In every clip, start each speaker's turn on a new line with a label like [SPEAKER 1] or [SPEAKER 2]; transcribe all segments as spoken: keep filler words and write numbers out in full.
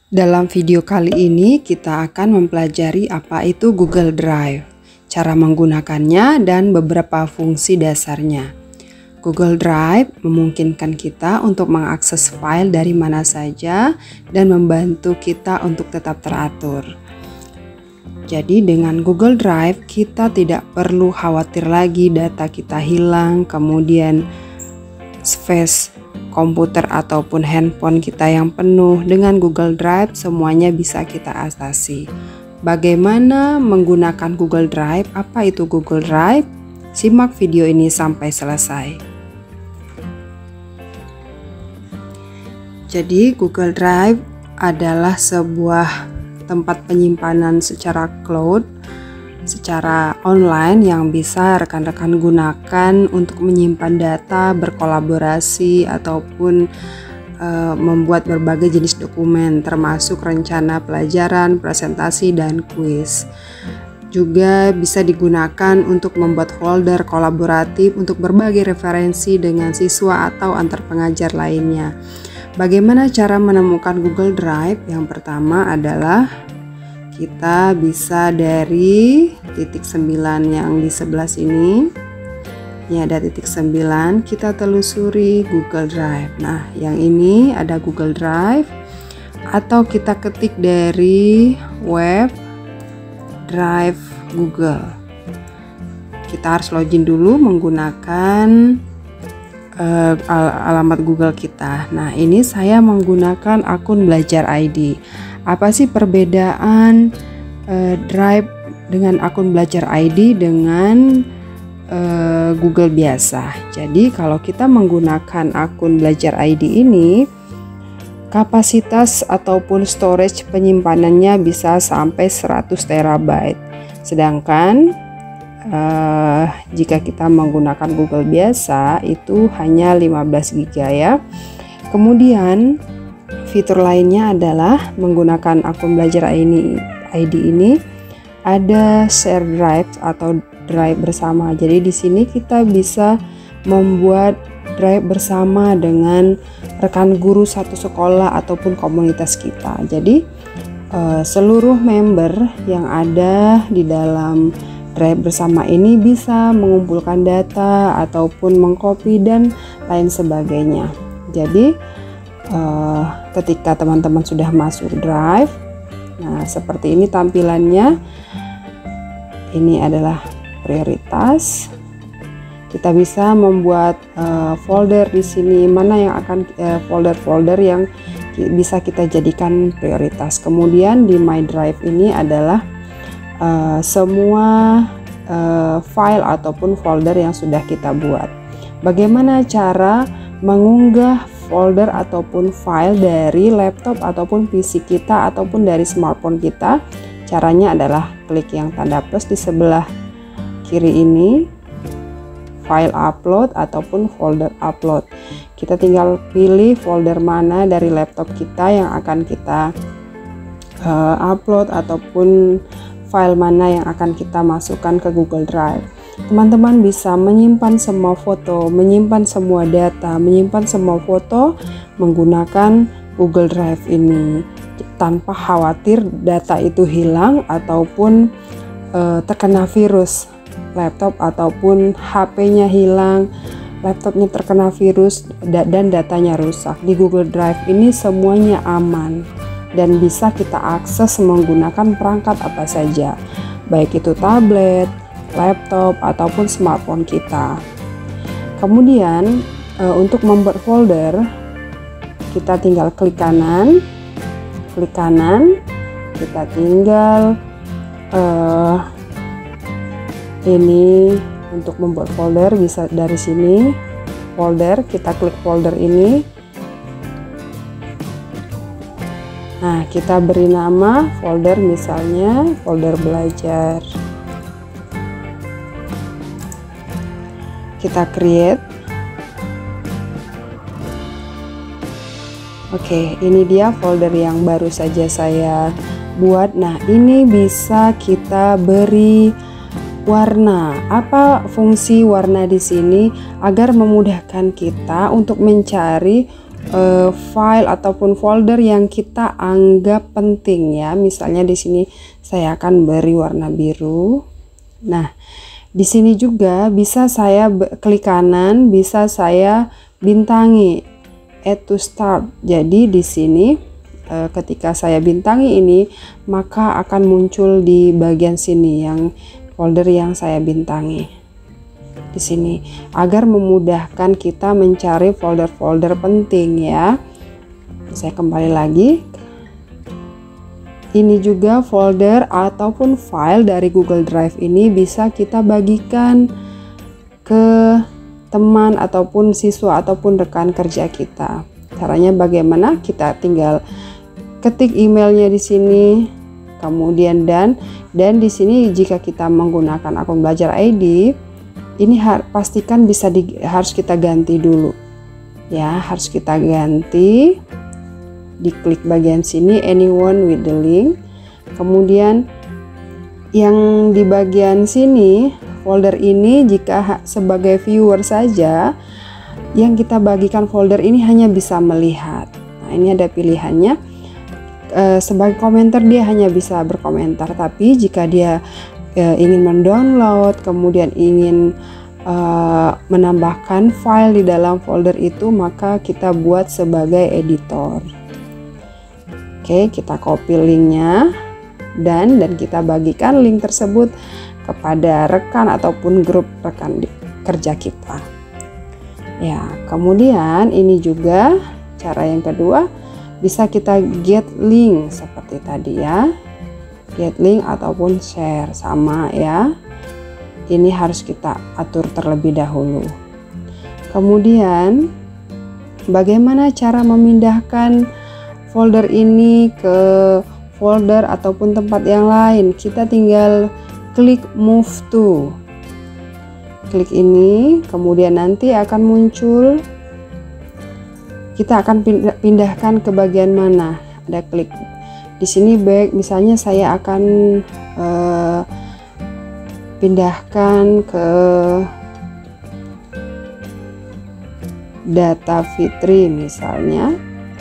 [SPEAKER 1] Dalam video kali ini kita akan mempelajari apa itu Google Drive, cara menggunakannya, dan beberapa fungsi dasarnya. Google Drive memungkinkan kita untuk mengakses file dari mana saja dan membantu kita untuk tetap teratur. Jadi dengan Google Drive kita tidak perlu khawatir lagi data kita hilang, kemudian space komputer ataupun handphone kita yang penuh. Dengan Google Drive semuanya bisa kita atasi. Bagaimana menggunakan Google Drive? Apa itu Google Drive? Simak video ini sampai selesai. Jadi Google Drive adalah sebuah tempat penyimpanan secara cloud, secara online yang bisa rekan-rekan gunakan untuk menyimpan data, berkolaborasi, ataupun e, membuat berbagai jenis dokumen termasuk rencana pelajaran, presentasi, dan kuis. Juga bisa digunakan untuk membuat folder kolaboratif untuk berbagi referensi dengan siswa atau antar pengajar lainnya. Bagaimana cara menemukan Google Drive? Yang pertama adalah kita bisa dari titik sembilan yang di sebelah sini. Ini ada titik sembilan, kita telusuri Google Drive. Nah, yang ini ada Google Drive, atau kita ketik dari web Drive Google. Kita harus login dulu menggunakan Uh, al alamat Google kita. Nah, ini saya menggunakan akun Belajar I D. Apa sih perbedaan uh, Drive dengan akun Belajar I D dengan uh, Google biasa? Jadi, kalau kita menggunakan akun Belajar I D ini, kapasitas ataupun storage penyimpanannya bisa sampai seratus terabyte. Sedangkan Uh, jika kita menggunakan Google biasa itu hanya lima belas giga ya. Kemudian fitur lainnya adalah menggunakan akun Belajar I D ini ada share drive atau drive bersama. Jadi di sini kita bisa membuat drive bersama dengan rekan guru satu sekolah ataupun komunitas kita. Jadi uh, seluruh member yang ada di dalam Drive bersama ini bisa mengumpulkan data ataupun mengcopy dan lain sebagainya. Jadi uh, ketika teman-teman sudah masuk Drive, nah seperti ini tampilannya. Ini adalah prioritas. Kita bisa membuat uh, folder di sini, mana yang akan uh, folder-folder yang bisa kita jadikan prioritas. Kemudian di My Drive ini adalah Uh, semua uh, file ataupun folder yang sudah kita buat. Bagaimana cara mengunggah folder ataupun file dari laptop ataupun P C kita ataupun dari smartphone kita? Caranya adalah klik yang tanda plus di sebelah kiri ini, file upload ataupun folder upload. Kita tinggal pilih folder mana dari laptop kita yang akan kita uh, upload ataupun file mana yang akan kita masukkan ke Google Drive. Teman-teman bisa menyimpan semua foto, menyimpan semua data, menyimpan semua foto menggunakan Google Drive ini tanpa khawatir data itu hilang ataupun e, terkena virus laptop ataupun H P-nya hilang, laptopnya terkena virus dan datanya rusak. Di Google Drive ini semuanya aman dan bisa kita akses menggunakan perangkat apa saja, baik itu tablet, laptop, ataupun smartphone kita. Kemudian e, untuk membuat folder, kita tinggal klik kanan, klik kanan, kita tinggal e, ini untuk membuat folder bisa dari sini, folder, kita klik folder ini. Nah, kita beri nama folder, misalnya folder belajar. Kita create. Oke, ini dia folder yang baru saja saya buat. Nah, ini bisa kita beri warna. Apa fungsi warna di sini? Agar memudahkan kita untuk mencari uh, file ataupun folder yang kita anggap penting ya. Misalnya di sini saya akan beri warna biru. Nah, di sini juga bisa saya klik kanan, bisa saya bintangi add to start. Jadi di sini uh, ketika saya bintangi ini, maka akan muncul di bagian sini yang folder yang saya bintangi di sini, agar memudahkan kita mencari folder-folder penting ya. Saya kembali lagi. Ini juga folder ataupun file dari Google Drive ini bisa kita bagikan ke teman ataupun siswa ataupun rekan kerja kita. Caranya bagaimana? Kita tinggal ketik emailnya di sini, kemudian dan dan di sini jika kita menggunakan akun Belajar I D, ini pastikan bisa di, harus kita ganti dulu ya, harus kita ganti. Diklik bagian sini anyone with the link, kemudian yang di bagian sini folder ini jika sebagai viewer saja yang kita bagikan folder ini hanya bisa melihat. Nah, ini ada pilihannya. E, sebagai komentar dia hanya bisa berkomentar, tapi jika dia e, ingin mendownload kemudian ingin e, menambahkan file di dalam folder itu, maka kita buat sebagai editor. Oke, kita copy linknya dan dan kita bagikan link tersebut kepada rekan ataupun grup rekan di, kerja kita. Ya, kemudian ini juga cara yang kedua, bisa kita get link seperti tadi ya, get link ataupun share, sama ya. Ini harus kita atur terlebih dahulu. Kemudian bagaimana cara memindahkan folder ini ke folder ataupun tempat yang lain? Kita tinggal klik move to, klik ini, kemudian nanti akan muncul, kita akan pindahkan ke bagian mana. Ada klik di sini back, misalnya saya akan uh, pindahkan ke data Fitri misalnya.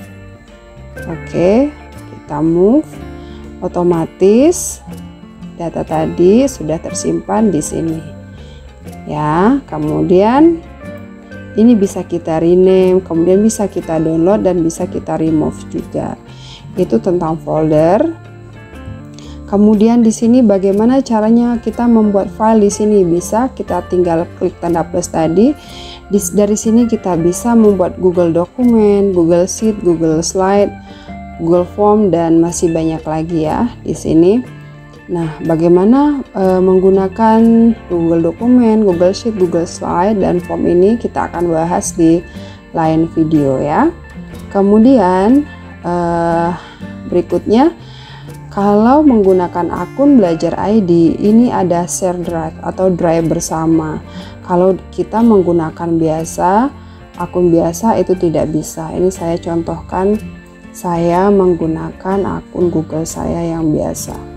[SPEAKER 1] Oke, kita move, otomatis data tadi sudah tersimpan di sini ya. Kemudian ini bisa kita rename, kemudian bisa kita download dan bisa kita remove juga. Itu tentang folder. Kemudian di sini bagaimana caranya kita membuat file di sini? Bisa kita tinggal klik tanda plus tadi. Di, dari sini kita bisa membuat Google Dokumen, Google Sheet, Google Slide, Google Form dan masih banyak lagi ya di sini. Nah, bagaimana e, menggunakan Google Dokumen, Google Sheet, Google Slide, dan form ini kita akan bahas di lain video ya. Kemudian e, berikutnya, kalau menggunakan akun Belajar I D, ini ada share drive atau drive bersama. Kalau kita menggunakan biasa, akun biasa itu tidak bisa. Ini saya contohkan, saya menggunakan akun Google saya yang biasa.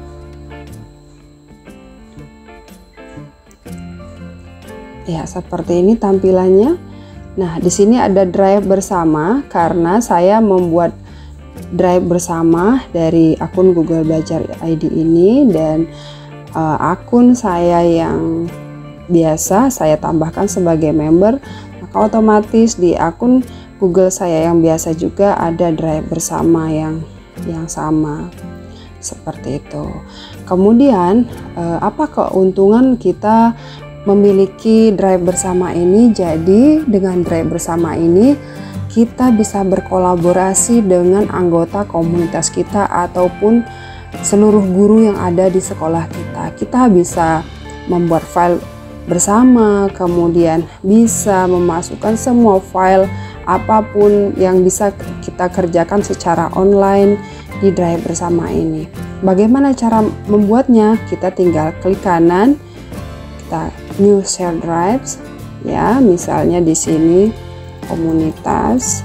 [SPEAKER 1] Ya, seperti ini tampilannya. Nah, di sini ada drive bersama karena saya membuat drive bersama dari akun Google Belajar I D ini, dan uh, akun saya yang biasa saya tambahkan sebagai member, maka otomatis di akun Google saya yang biasa juga ada drive bersama yang yang sama. Seperti itu. Kemudian uh, apa keuntungan kita memiliki drive bersama ini? Jadi dengan drive bersama ini kita bisa berkolaborasi dengan anggota komunitas kita ataupun seluruh guru yang ada di sekolah kita. Kita bisa membuat file bersama, kemudian bisa memasukkan semua file apapun yang bisa kita kerjakan secara online di drive bersama ini. Bagaimana cara membuatnya? Kita tinggal klik kanan, kita new share drives ya, misalnya di sini komunitas,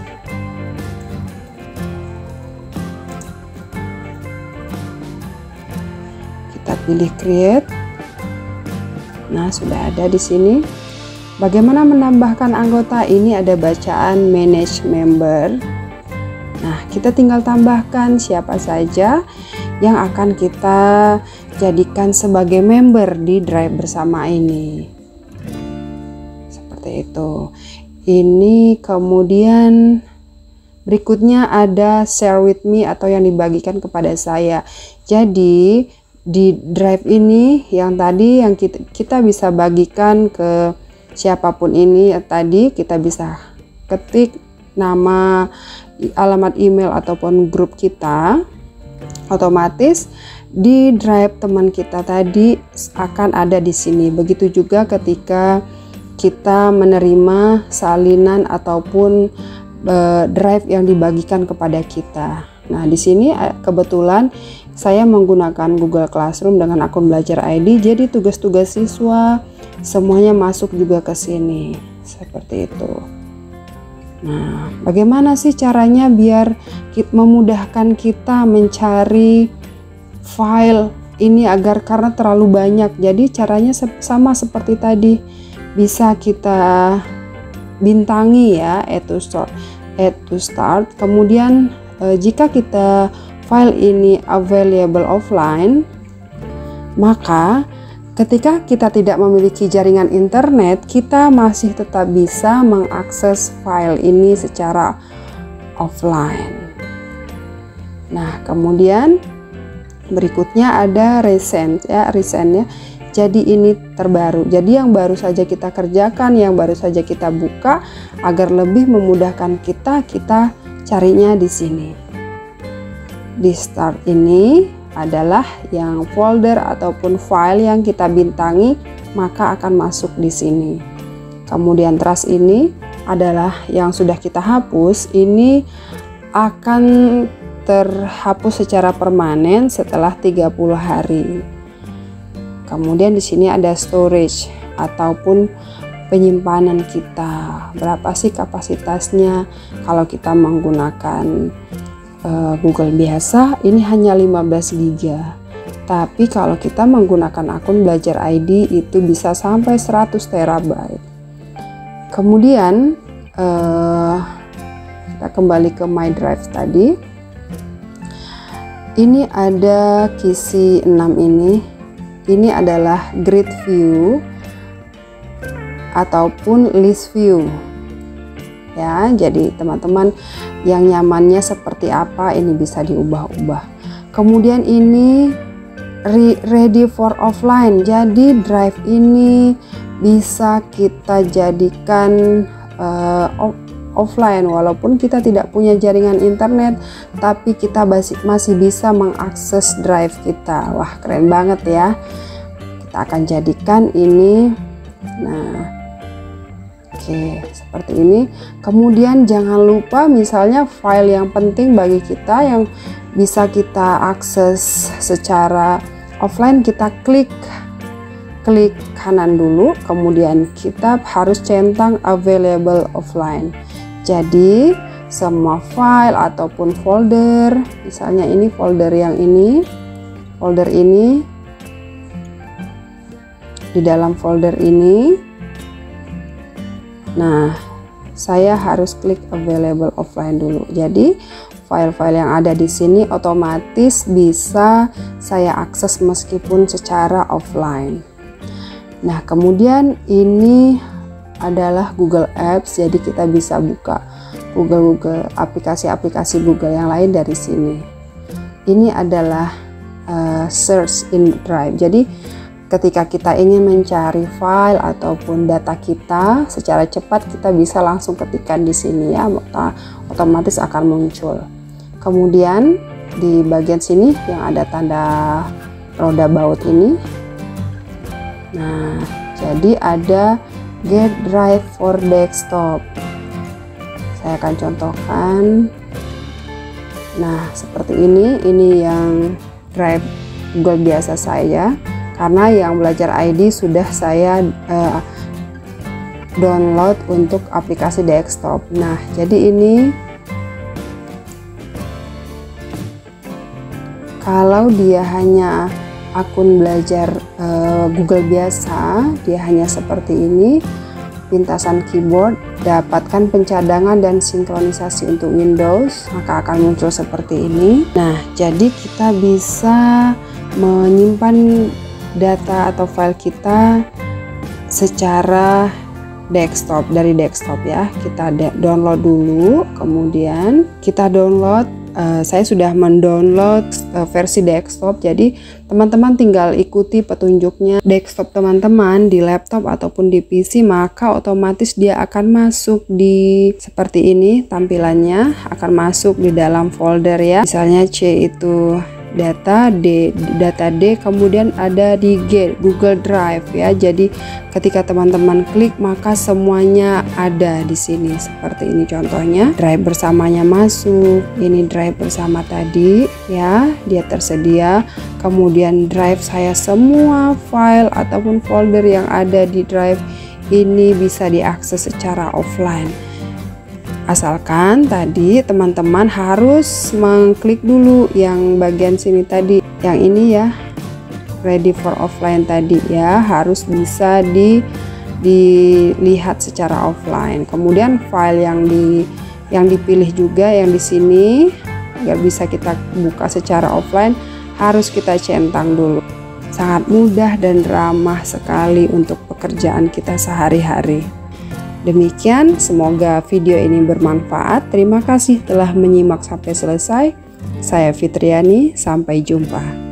[SPEAKER 1] kita pilih create. Nah, sudah ada di sini. Bagaimana menambahkan anggota? Ini ada bacaan manage member. kita tinggal tambahkan siapa saja yang akan kita jadikan sebagai member di Drive bersama ini. Seperti itu. Ini kemudian berikutnya ada share with me atau yang dibagikan kepada saya. Jadi di Drive ini yang tadi yang kita, kita bisa bagikan ke siapapun ini, ya, tadi kita bisa ketik nama, alamat email ataupun grup kita, otomatis di Drive teman kita tadi akan ada di sini. Begitu juga ketika kita menerima salinan ataupun uh, Drive yang dibagikan kepada kita. Nah, di sini kebetulan saya menggunakan Google Classroom dengan akun Belajar I D, jadi tugas-tugas siswa semuanya masuk juga ke sini. Seperti itu. Nah, bagaimana sih caranya biar memudahkan kita mencari file ini agar, karena terlalu banyak. Jadi caranya sama seperti tadi, bisa kita bintangi ya, add to start, add to start. Kemudian eh, jika kita file ini available offline, maka ketika kita tidak memiliki jaringan internet, kita masih tetap bisa mengakses file ini secara offline. Nah, kemudian berikutnya ada recent ya, recent ya. Jadi ini terbaru. Jadi yang baru saja kita kerjakan, yang baru saja kita buka, agar lebih memudahkan kita, kita carinya di sini. Di start ini adalah yang folder ataupun file yang kita bintangi, maka akan masuk di sini. Kemudian trust ini adalah yang sudah kita hapus, ini akan terhapus secara permanen setelah tiga puluh hari. Kemudian di sini ada storage ataupun penyimpanan kita. Berapa sih kapasitasnya kalau kita menggunakan Google biasa, ini hanya lima belas giga. Tapi kalau kita menggunakan akun Belajar I D itu bisa sampai seratus terabyte. Kemudian eh, kita kembali ke My Drive tadi. Ini ada kisi enam ini. Ini adalah grid view ataupun list view. Ya, jadi teman-teman yang nyamannya seperti apa ini bisa diubah-ubah. Kemudian ini ready for offline. Jadi Drive ini bisa kita jadikan uh, offline walaupun kita tidak punya jaringan internet, tapi kita masih masih bisa mengakses Drive kita. Wah, keren banget ya. Kita akan jadikan ini. Nah, oke, seperti ini. Kemudian jangan lupa misalnya file yang penting bagi kita yang bisa kita akses secara offline, kita klik klik kanan dulu, kemudian kita harus centang available offline. Jadi semua file ataupun folder, misalnya ini folder yang ini, folder ini, di dalam folder ini, nah, saya harus klik available offline dulu. Jadi file-file yang ada di sini otomatis bisa saya akses meskipun secara offline. Nah, kemudian ini adalah Google Apps. Jadi kita bisa buka Google Google aplikasi-aplikasi Google yang lain dari sini. Ini adalah uh, search in Drive. Jadi ketika kita ingin mencari file ataupun data kita secara cepat, kita bisa langsung ketikkan di sini ya, otomatis akan muncul. Kemudian di bagian sini yang ada tanda roda baut ini, nah jadi ada Get Drive for Desktop. Saya akan contohkan. Nah, seperti ini, ini yang Drive Google biasa saya. Karena yang Belajar I D sudah saya uh, download untuk aplikasi desktop. Nah, jadi ini kalau dia hanya akun belajar uh, Google biasa, dia hanya seperti ini. pintasan keyboard, dapatkan pencadangan dan sinkronisasi untuk Windows, maka akan muncul seperti ini. Nah, jadi kita bisa menyimpan data atau file kita secara desktop, dari desktop ya. Kita download dulu, kemudian kita download. Uh, saya sudah mendownload uh, versi desktop, jadi teman-teman tinggal ikuti petunjuknya desktop teman-teman di laptop ataupun di P C, maka otomatis dia akan masuk di seperti ini tampilannya, akan masuk di dalam folder ya. Misalnya C itu data, D data D, kemudian ada di G Google Drive ya. Jadi ketika teman-teman klik maka semuanya ada di sini seperti ini. Contohnya drive bersamanya masuk, ini drive bersama tadi ya, dia tersedia. Kemudian drive saya, semua file ataupun folder yang ada di drive ini bisa diakses secara offline. Asalkan tadi teman-teman harus mengklik dulu yang bagian sini tadi, yang ini ya, ready for offline tadi ya, harus bisa di dilihat secara offline. Kemudian file yang di yang dipilih juga yang di sini nggak bisa kita buka secara offline, harus kita centang dulu. Sangat mudah dan ramah sekali untuk pekerjaan kita sehari-hari. Demikian, semoga video ini bermanfaat. Terima kasih telah menyimak sampai selesai. Saya Fitriani, sampai jumpa.